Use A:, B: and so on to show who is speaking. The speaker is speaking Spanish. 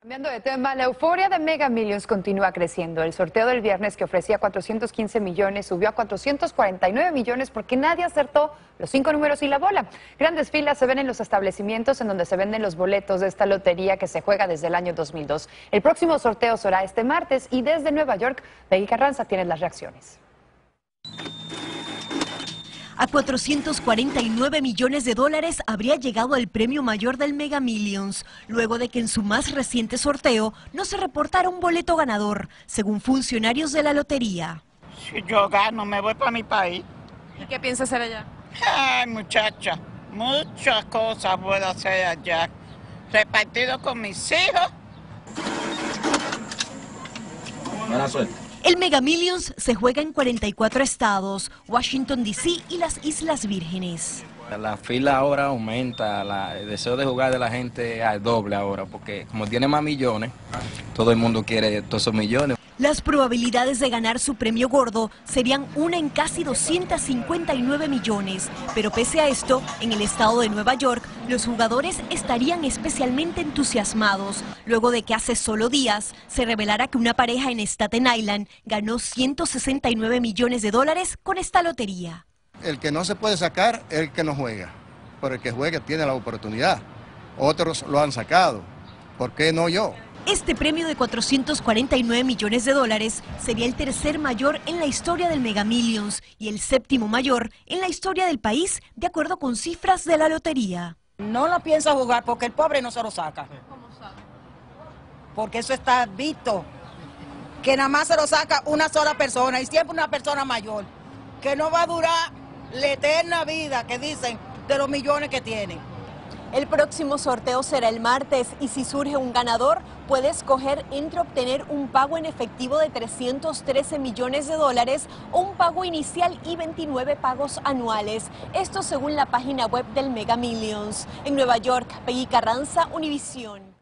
A: Cambiando de tema, la euforia de Mega Millions continúa creciendo. El sorteo del viernes, que ofrecía 415 millones, subió a 449 millones porque nadie acertó los 5 números y la bola. Grandes filas se ven en los establecimientos en donde se venden los boletos de esta lotería que se juega desde el año 2002. El próximo sorteo será este martes y desde Nueva York, Peggy Carranza tiene las reacciones.
B: A 449 millones de dólares habría llegado el premio mayor del Mega Millions, luego de que en su más reciente sorteo no se reportara un boleto ganador, según funcionarios de la lotería.
C: Si yo gano, me voy para mi país.
D: ¿Y qué piensa hacer allá?
C: Ay, muchacha, muchas cosas puedo hacer allá. Repartido con mis hijos.
E: Buena suerte.
B: El Mega Millions se juega en 44 estados, Washington D.C. y las Islas Vírgenes.
E: La fila ahora aumenta, el deseo de jugar de la gente al doble ahora, porque como tiene más millones, todo el mundo quiere todos esos millones.
B: Las probabilidades de ganar su premio gordo serían una en casi 259 millones, pero pese a esto, en el estado de Nueva York, los jugadores estarían especialmente entusiasmados, luego de que hace solo días se revelara que una pareja en Staten Island ganó 169 millones de dólares con esta lotería.
F: El que no se puede sacar es el que no juega, pero el que juega tiene la oportunidad. Otros lo han sacado, ¿por qué no yo?
B: Este premio de 449 millones de dólares sería el tercer mayor en la historia del Mega Millions y el séptimo mayor en la historia del país, de acuerdo con cifras de la lotería.
G: No la piensa jugar porque el pobre no se lo saca.
D: ¿Cómo sabe?
G: Porque eso está visto, que nada más se lo saca una sola persona y siempre una persona mayor, que no va a durar la eterna vida que dicen de los millones que tienen.
B: El próximo sorteo será el martes y si surge un ganador, puede escoger entre obtener un pago en efectivo de 313 millones de dólares o un pago inicial y 29 pagos anuales. Esto según la página web del Mega Millions. En Nueva York, Peggy Carranza, Univisión.